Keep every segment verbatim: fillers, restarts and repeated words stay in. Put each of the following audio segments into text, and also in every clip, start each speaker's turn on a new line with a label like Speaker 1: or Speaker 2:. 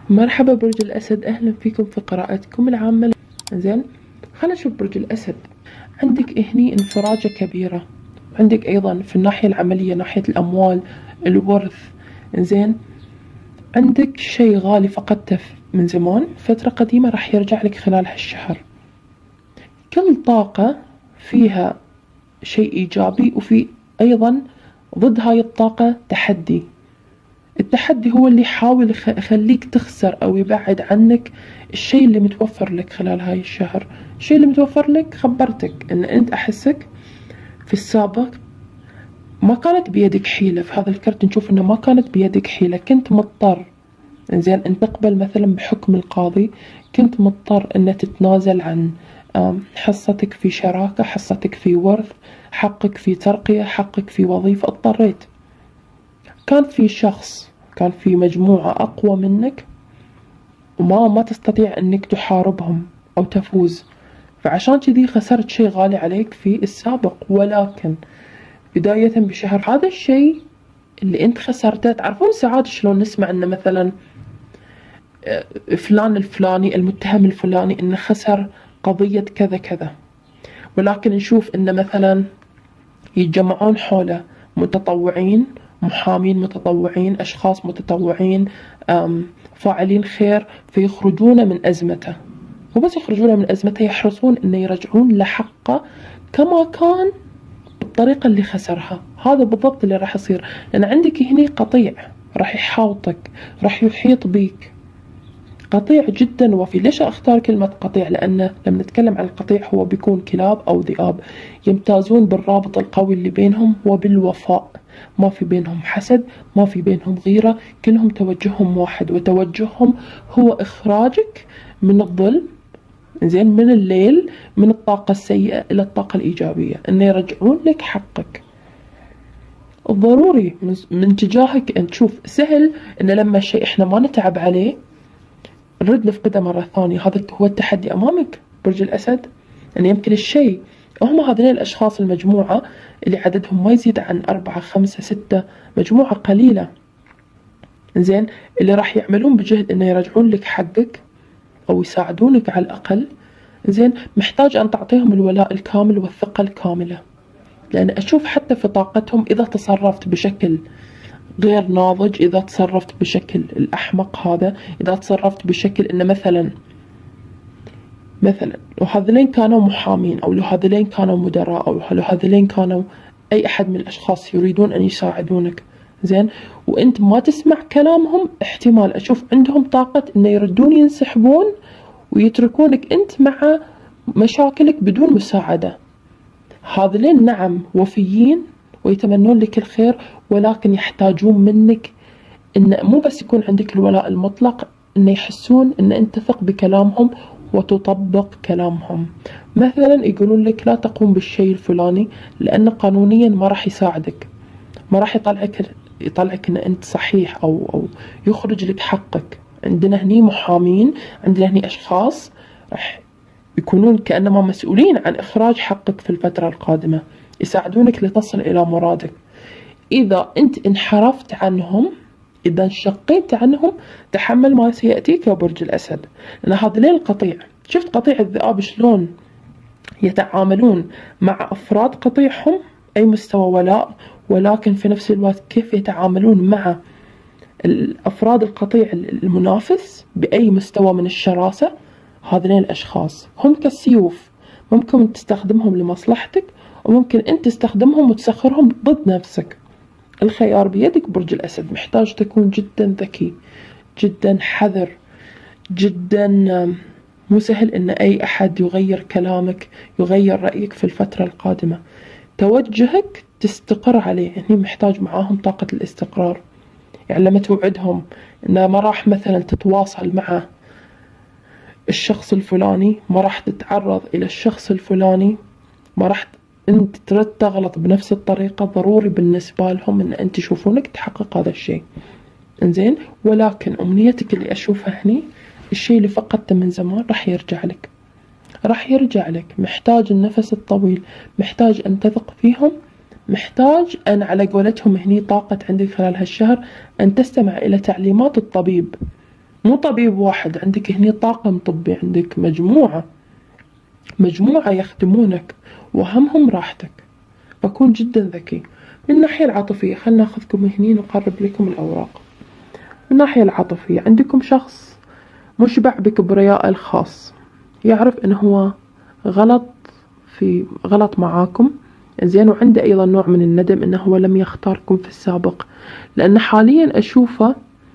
Speaker 1: مرحبا برج الأسد، أهلا فيكم في قراءتكم العامة. زين، خلينا نشوف برج الأسد. عندك هني انفراجة كبيرة، عندك أيضا في الناحية العملية ناحية الأموال، الورث. زين، عندك شيء غالي فقدته من زمان، فترة قديمة راح يرجع لك خلال هالشهر. كل طاقة فيها شيء إيجابي، وفي أيضا ضد هاي الطاقة تحدي. التحدي هو اللي يحاول يخليك تخسر أو يبعد عنك الشيء اللي متوفر لك خلال هاي الشهر. الشيء اللي متوفر لك خبرتك أن أنت أحسك في السابق ما كانت بيدك حيلة. في هذا الكرت نشوف أنه ما كانت بيدك حيلة، كنت مضطر زين أن تقبل مثلا بحكم القاضي، كنت مضطر أن تتنازل عن حصتك في شراكة، حصتك في ورث، حقك في ترقية، حقك في وظيفة. اضطريت، كان في شخص، كان في مجموعة أقوى منك وما ما تستطيع أنك تحاربهم أو تفوز، فعشان كذي خسرت شيء غالي عليك في السابق. ولكن بداية بشهر هذا الشيء اللي أنت خسرته، تعرفون ساعات شلون نسمع أن مثلا فلان الفلاني المتهم الفلاني أنه خسر قضية كذا كذا، ولكن نشوف أن مثلا يتجمعون حوله متطوعين، محامين متطوعين، أشخاص متطوعين، فاعلين خير، فيخرجونه من أزمته. وبس يخرجونه من أزمته يحرصون أن يرجعون لحقه كما كان بالطريقة اللي خسرها. هذا بالضبط اللي راح يصير، لأن عندك هنا قطيع راح يحاوطك، راح يحيط بيك. قطيع جدا وفي. ليش أختار كلمة قطيع؟ لأن لما نتكلم عن القطيع هو بيكون كلاب أو ذئاب، يمتازون بالرابط القوي اللي بينهم وبالوفاء. ما في بينهم حسد، ما في بينهم غيرة، كلهم توجههم واحد، وتوجههم هو إخراجك من الظلم، زين، من الليل، من الطاقة السيئة إلى الطاقة الإيجابية، إن يرجعون لك حقك. ضروري من تجاهك أن تشوف سهل إن لما الشيء إحنا ما نتعب عليه نرد نفقده مرة ثانية. هذا هو التحدي أمامك برج الأسد، أن يمكن الشيء هم هذين الأشخاص، المجموعة اللي عددهم ما يزيد عن أربعة خمسة ستة، مجموعة قليلة، زين، اللي راح يعملون بجهد إنه يرجعون لك حقك أو يساعدونك على الأقل. زين، محتاج أن تعطيهم الولاء الكامل والثقة الكاملة، لأن أشوف حتى في طاقتهم إذا تصرفت بشكل غير ناضج، إذا تصرفت بشكل الأحمق هذا، إذا تصرفت بشكل إنه مثلا مثلا لو هذولين كانوا محامين، أو لو هذولين كانوا مدراء، أو لو هذولين كانوا أي أحد من الأشخاص يريدون أن يساعدونك، زين، وأنت ما تسمع كلامهم، احتمال أشوف عندهم طاقة إنه يردون ينسحبون ويتركونك أنت مع مشاكلك بدون مساعدة. هذولين نعم وفيين ويتمنون لك الخير، ولكن يحتاجون منك إن مو بس يكون عندك الولاء المطلق، إن يحسون إن أنت تثق بكلامهم وتطبق كلامهم. مثلا يقولون لك لا تقوم بالشيء الفلاني لأنه قانونيا ما راح يساعدك، ما راح يطلعك يطلعك إن أنت صحيح، أو أو يخرج لك حقك. عندنا هني محامين، عندنا هني أشخاص راح يكونون كأنما مسؤولين عن إخراج حقك في الفترة القادمة، يساعدونك لتصل إلى مرادك. إذا أنت انحرفت عنهم، إذا انشقيت عنهم، تحمل ما سيأتيك يا برج الأسد. لأن هذين القطيع، شفت قطيع الذئاب شلون يتعاملون مع أفراد قطيعهم، أي مستوى ولاء، ولكن في نفس الوقت كيف يتعاملون مع الأفراد القطيع المنافس بأي مستوى من الشراسة. هذين الأشخاص هم كالسيوف، ممكن تستخدمهم لمصلحتك، وممكن أنت تستخدمهم وتسخرهم ضد نفسك. الخيار بيدك برج الأسد. محتاج تكون جدا ذكي، جدا حذر، جدا مو سهل إن أي أحد يغير كلامك، يغير رأيك في الفترة القادمة. توجهك تستقر عليه، يعني محتاج معاهم طاقة الاستقرار. يعني لما توعدهم إنه ما راح مثلا تتواصل مع الشخص الفلاني، ما راح تتعرض إلى الشخص الفلاني، ما راح أنت ترد تغلط بنفس الطريقة، ضروري بالنسبة لهم أن أنت تشوفونك تحقق هذا الشيء. إنزين، ولكن أمنيتك اللي أشوفها هني، الشيء اللي فقدته من زمان راح يرجع لك، راح يرجع لك. محتاج النفس الطويل، محتاج أن تثق فيهم، محتاج أن على قولتهم هني طاقة عندك خلال هالشهر أن تستمع إلى تعليمات الطبيب. مو طبيب واحد، عندك هني طاقم طبي، عندك مجموعة مجموعة يخدمونك وهمهم راحتك. فكون جدا ذكي. من الناحية العاطفية خلنا ناخذكم هني نقرب لكم الأوراق. من الناحية العاطفية عندكم شخص مشبع بكبرياء الخاص، يعرف انه هو غلط في غلط معاكم، زين، وعنده ايضا نوع من الندم انه هو لم يختاركم في السابق، لان حاليا اشوفه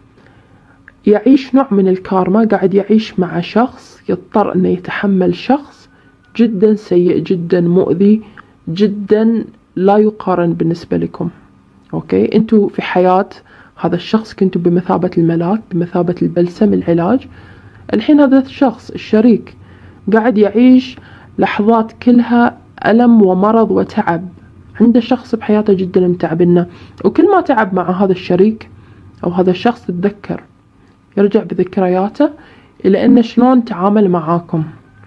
Speaker 1: يعيش نوع من الكارما، قاعد يعيش مع شخص يضطر انه يتحمل شخص جدا سيء جدا مؤذي جدا لا يقارن بالنسبة لكم. اوكي، انتوا في حياة هذا الشخص كنتوا بمثابة الملاك، بمثابة البلسم العلاج. الحين هذا الشخص الشريك قاعد يعيش لحظات كلها ألم ومرض وتعب، عنده شخص بحياته جدا متعبنا، وكل ما تعب مع هذا الشريك أو هذا الشخص تذكر، يرجع بذكرياته إلى أنه شلون تعامل معاكم.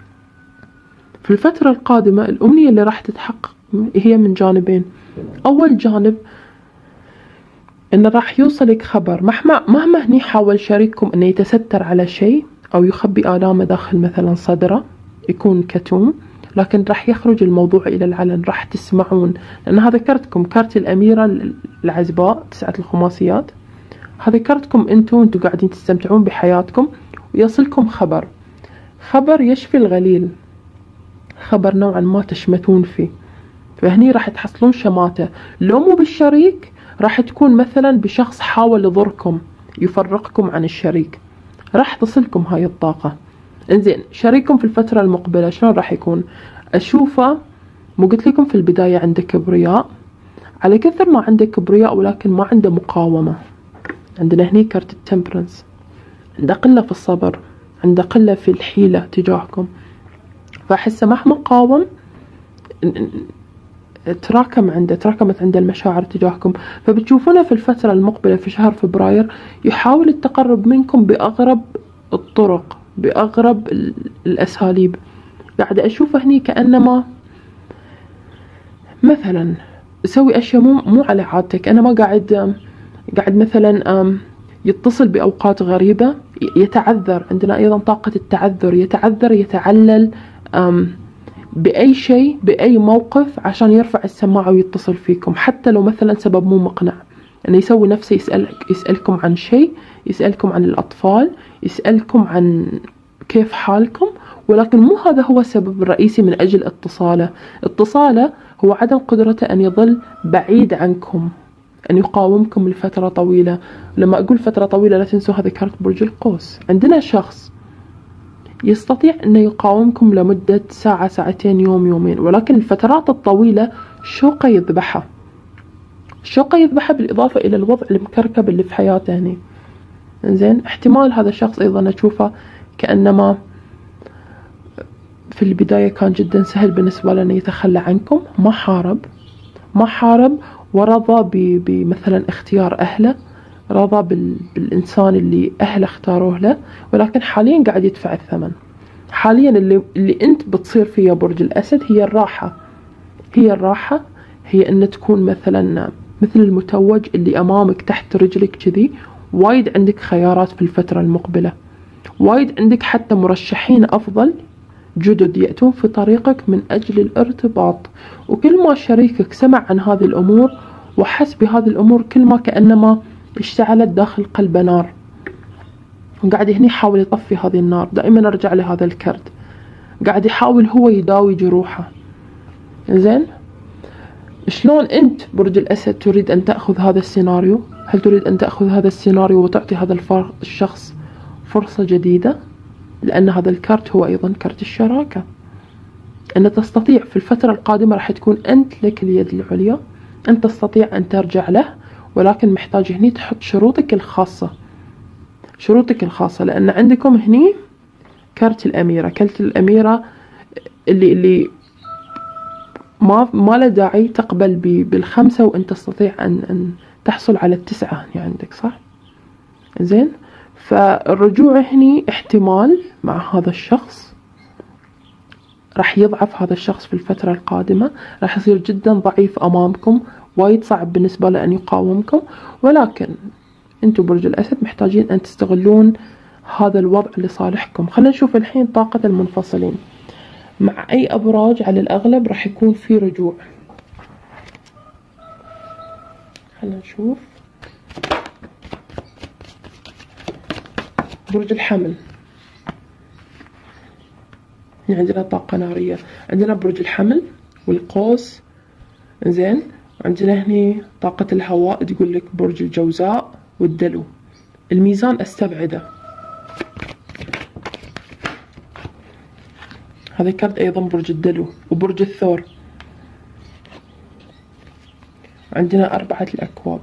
Speaker 1: في الفترة القادمة الأمنية اللي راح تتحقق هي من جانبين. أول جانب إنه راح يوصلك خبر، مهما مهما هني حاول شريككم إنه يتستر على شيء أو يخبي آلامه داخل مثلا صدره، يكون كتوم، لكن راح يخرج الموضوع إلى العلن، راح تسمعون. لأن هذا كرتكم، كرت الأميرة العزباء، تسعة الخماسيات، هذا كرتكم أنتوا أنتوا قاعدين تستمتعون بحياتكم، ويصلكم خبر، خبر يشفي الغليل، خبر نوعا ما تشمتون فيه. فهني راح تحصلون شماتة، لو مو بالشريك راح تكون مثلا بشخص حاول يضركم يفرقكم عن الشريك، راح تصلكم هاي الطاقة. انزين، شريككم في الفترة المقبلة شلون راح يكون؟ أشوفه، مو قلت لكم في البداية عنده كبرياء، على كثر ما عنده كبرياء ولكن ما عنده مقاومة. عندنا هني كارت التمبرنس، عنده قلة في الصبر، عنده قلة في الحيلة تجاهكم، فأحسه مهما قاوم تراكم عنده تراكمت عنده المشاعر تجاهكم. فبتشوفونه في الفترة المقبلة في شهر فبراير يحاول التقرب منكم بأغرب الطرق، بأغرب الأساليب. قاعد أشوفه هني كأنما مثلا يسوي أشياء مو مو على عادتك، أنا ما قاعد قاعد مثلا يتصل بأوقات غريبة، يتعذر، عندنا أيضا طاقة التعذر، يتعذر يتعلل بأي شيء بأي موقف عشان يرفع السماعة ويتصل فيكم، حتى لو مثلا سبب مو مقنع. يعني يسوي نفسه يسألك يسألكم عن شيء، يسألكم عن الأطفال، يسألكم عن كيف حالكم، ولكن مو هذا هو السبب الرئيسي من أجل اتصاله. اتصاله هو عدم قدرته أن يظل بعيد عنكم، أن يقاومكم لفترة طويلة. لما أقول فترة طويلة لا تنسوا هذا كارت برج القوس. عندنا شخص يستطيع أن يقاومكم لمدة ساعة ساعتين يوم يومين، ولكن الفترات الطويلة شوقه يذبحه، شوقه يذبحه بالإضافة إلى الوضع المكركب اللي في حياته هني. إنزين، احتمال هذا الشخص أيضا أشوفه كأنما في البداية كان جدا سهل بالنسبة له أن يتخلى عنكم، ما حارب ما حارب ورضى بمثلا اختيار أهله، رضى بالإنسان اللي أهله اختاروه له، ولكن حاليا قاعد يدفع الثمن. حاليا اللي, اللي أنت بتصير فيه يا برج الأسد هي الراحة، هي الراحة هي أن تكون مثلا مثل المتوج اللي أمامك تحت رجلك كذي. وايد عندك خيارات في الفترة المقبلة، وايد عندك حتى مرشحين أفضل جدد يأتون في طريقك من أجل الارتباط. وكل ما شريكك سمع عن هذه الأمور وحس بهذه الأمور، كل ما كأنما اشتعلت داخل قلبه نار، وقاعد هني يحاول يطفي هذه النار. دائما أرجع لهذا الكرت، قاعد يحاول هو يداوي جروحه. زين، شلون أنت برج الأسد تريد أن تأخذ هذا السيناريو؟ هل تريد أن تأخذ هذا السيناريو وتعطي هذا الشخص فرصة جديدة؟ لأن هذا الكارت هو أيضا كارت الشراكة، أن تستطيع في الفترة القادمة راح تكون أنت لك اليد العليا، أنت تستطيع أن ترجع له، ولكن محتاج هني تحط شروطك الخاصة، شروطك الخاصة. لأن عندكم هني كارت الأميرة، كارت الأميرة اللي اللي ما ما له داعي تقبل بالخمسة وأنت تستطيع أن أن تحصل على التسعة يعني عندك، صح؟ زين، فالرجوع هني احتمال مع هذا الشخص راح يضعف هذا الشخص في الفترة القادمة، راح يصير جدا ضعيف أمامكم، وايد صعب بالنسبة له أن يقاومكم. ولكن أنتم برج الأسد محتاجين أن تستغلون هذا الوضع لصالحكم. خلينا نشوف الحين طاقة المنفصلين مع أي أبراج. على الأغلب راح يكون في رجوع. خلينا نشوف برج الحمل، يعني عندنا طاقة نارية. عندنا برج الحمل والقوس، زين. عندنا هني طاقة الهواء تقول لك برج الجوزاء والدلو. الميزان استبعده، هذا كارت أيضا برج الدلو وبرج الثور. عندنا أربعة الأكواب.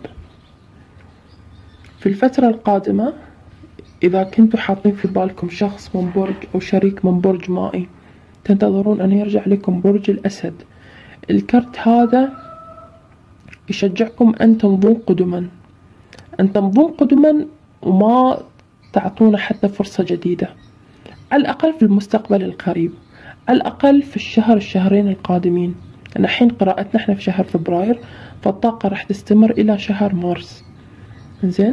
Speaker 1: في الفترة القادمة إذا كنتوا حاطين في بالكم شخص من برج أو شريك من برج مائي، تنتظرون أن يرجع لكم برج الأسد. الكارت هذا يشجعكم أن تمضون قدما، أن تمضون قدما وما تعطونا حتى فرصة جديدة، على الأقل في المستقبل القريب، على الأقل في الشهر الشهرين القادمين. أنا الحين قراءتنا احنا في شهر فبراير، فالطاقة راح تستمر إلى شهر مارس. زين.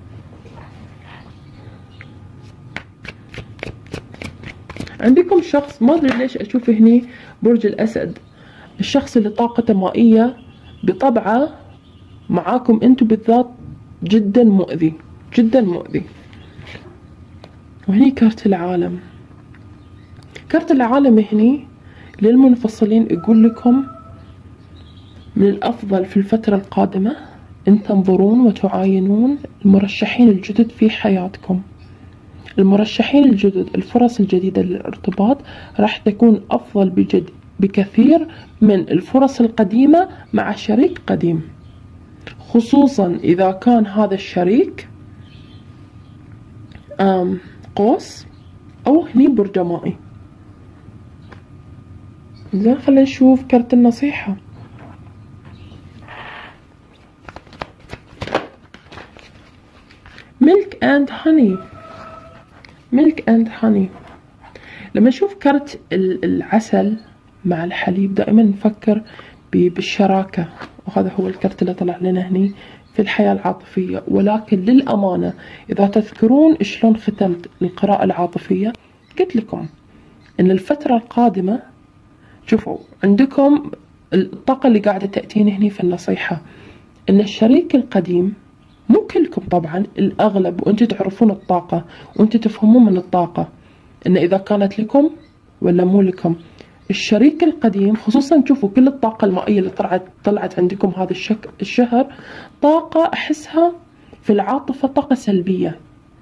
Speaker 1: عندكم شخص، ما أدري ليش أشوف هني برج الأسد، الشخص اللي طاقته مائية بطبعه معاكم أنتم بالذات جدا مؤذي، جدا مؤذي. وهني كارت العالم. كارت العالم هني للمنفصلين يقول لكم من الأفضل في الفترة القادمة أن تنظرون وتعاينون المرشحين الجدد في حياتكم. المرشحين الجدد، الفرص الجديدة للارتباط راح تكون أفضل بجد بكثير من الفرص القديمة مع شريك قديم، خصوصا إذا كان هذا الشريك آم قوس أو هني برج مائي. زين، خلينا نشوف كرت النصيحة. ميلك اند هاني. ميلك اند هاني. لما نشوف كرت العسل مع الحليب دائما نفكر بالشراكة، وهذا هو الكرت اللي طلع لنا هني في الحياة العاطفية. ولكن للأمانة إذا تذكرون شلون ختمت القراءة العاطفية، قلت لكم إن الفترة القادمة، شوفوا عندكم الطاقة اللي قاعدة تأتين هني في النصيحة، إن الشريك القديم، مو كلكم طبعا، الأغلب، وأنتوا تعرفون الطاقة وأنتوا تفهمون من الطاقة إن إذا كانت لكم ولا مو لكم. الشريك القديم خصوصا، شوفوا كل الطاقة المائية اللي طلعت طلعت عندكم هذا الشك الشهر، طاقة أحسها في العاطفة طاقة سلبية،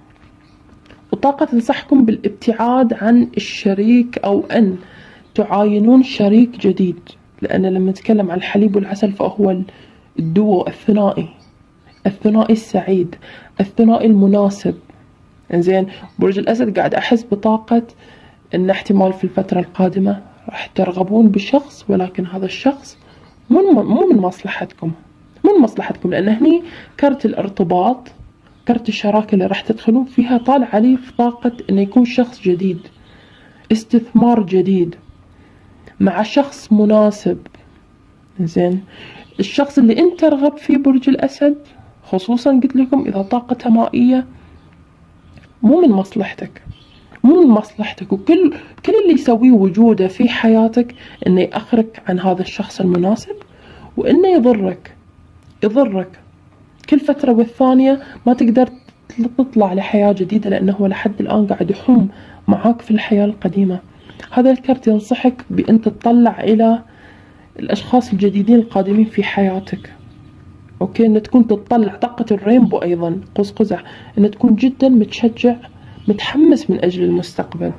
Speaker 1: وطاقة تنصحكم بالابتعاد عن الشريك أو أن تعاينون شريك جديد. لأن لما نتكلم عن الحليب والعسل فهو الدو الثنائي، الثنائي السعيد، الثنائي المناسب. زين. برج الأسد قاعد أحس بطاقة إن احتمال في الفترة القادمة راح ترغبون بشخص، ولكن هذا الشخص مو مو من مصلحتكم، مو من مصلحتكم، لأن هني كرت الارتباط، كرت الشراكة اللي راح تدخلون فيها طالع عليه في طاقة إنه يكون شخص جديد، استثمار جديد مع شخص مناسب. زين. الشخص اللي انت ترغب فيه برج الأسد، خصوصا قلت لكم إذا طاقته مائية، مو من مصلحتك، مو من مصلحتك. وكل كل اللي يسويه وجوده في حياتك إنه يأخرك عن هذا الشخص المناسب، وإنه يضرك يضرك كل فترة والثانية. ما تقدر تطلع لحياة جديدة، لأنه هو لحد الآن قاعد يحوم معاك في الحياة القديمة. هذا الكرت ينصحك بأن تطلع إلى الأشخاص الجديدين القادمين في حياتك. أوكي، إن تكون تطلع طاقة الرينبو أيضا، قوس قزح، إن تكون جدا متشجع متحمس من أجل المستقبل.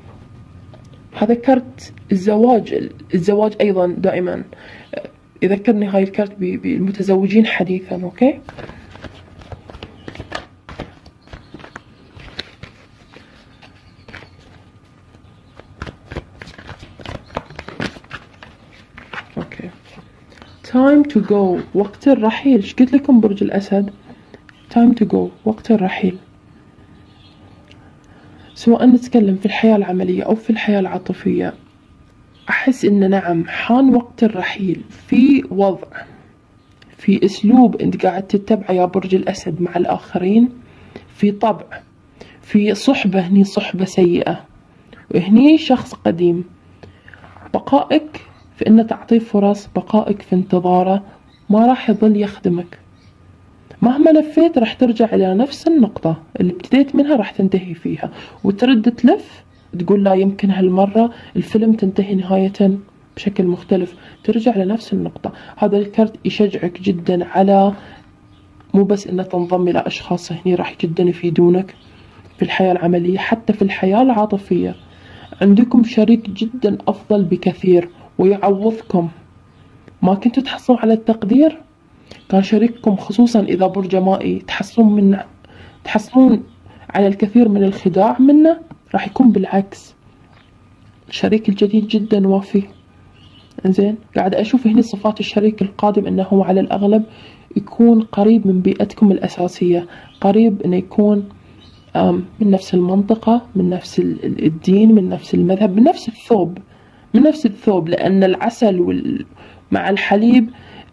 Speaker 1: هذا كرت الزواج. الزواج أيضا دائما يذكرني هاي الكرت بالمتزوجين حديثا. أوكي. أوكي. time to go، وقت الرحيل. ايش قلت لكم برج الأسد؟ time to go، وقت الرحيل. سواء نتكلم في الحياة العملية أو في الحياة العاطفية، أحس إن نعم حان وقت الرحيل، في وضع، في أسلوب أنت قاعد تتبعه يا برج الأسد مع الآخرين، في طبع، في صحبة هني، صحبة سيئة، وهني شخص قديم. بقائك في إنه تعطيه فرص، بقائك في انتظاره، ما راح يظل يخدمك. مهما لفيت راح ترجع إلى نفس النقطة اللي ابتديت منها، راح تنتهي فيها وترد تلف تقول لا يمكن هالمرة الفيلم تنتهي نهاية بشكل مختلف، ترجع لنفس النقطة. هذا الكرت يشجعك جدا على مو بس إنه تنضم إلى أشخاص هني راح جدا يفيدونك في الحياة العملية، حتى في الحياة العاطفية. عندكم شريك جدا أفضل بكثير ويعوضكم. ما كنتوا تحصلوا على التقدير، كان شريككم خصوصا إذا برج مائي تحصلون من تحصلون على الكثير من الخداع منه، راح يكون بالعكس. الشريك الجديد جدا وافي. إنزين، قاعد أشوف هنا صفات الشريك القادم إنه هو على الأغلب يكون قريب من بيئتكم الأساسية، قريب إنه يكون من نفس المنطقة، من نفس الدين، من نفس المذهب، من نفس الثوب، من نفس الثوب، لأن العسل وال... مع الحليب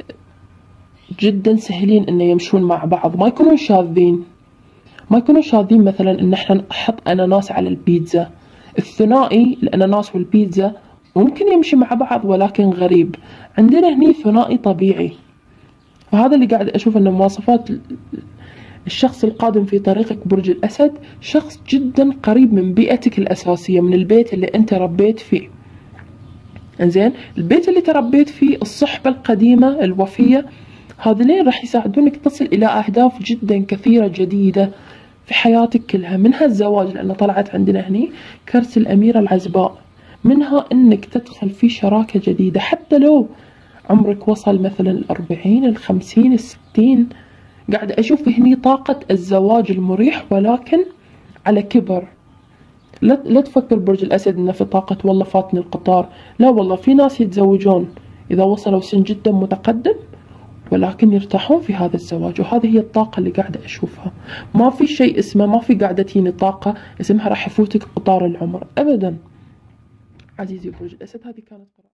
Speaker 1: جدا سهلين إنه يمشون مع بعض، ما يكونون شاذين. ما يكونون شاذين مثلا إن إحنا نحط أناناس على البيتزا. الثنائي الأناناس والبيتزا ممكن يمشي مع بعض ولكن غريب. عندنا هني ثنائي طبيعي. فهذا اللي قاعد أشوف إن مواصفات الشخص القادم في طريقك برج الأسد، شخص جدا قريب من بيئتك الأساسية، من البيت اللي أنت ربيت فيه. إنزين، البيت اللي تربيت فيه، الصحبة القديمة الوفية، هذولين راح يساعدونك تصل إلى أهداف جدا كثيرة جديدة في حياتك كلها، منها الزواج، لأنه طلعت عندنا هني كرت الأميرة العزباء، منها أنك تدخل في شراكة جديدة حتى لو عمرك وصل مثلا الأربعين، الخمسين، الستين. قاعد أشوف هني طاقة الزواج المريح ولكن على كبر. لا لا تفكر برج الأسد إنه في طاقة والله فاتني القطار، لا والله في ناس يتزوجون إذا وصلوا سن جدا متقدم ولكن يرتاحون في هذا الزواج، وهذه هي الطاقة اللي قاعدة أشوفها. ما في شيء اسمه، ما في قاعدة تجيني طاقة اسمها راح يفوتك قطار العمر أبدا. عزيزي برج الأسد، هذه كانت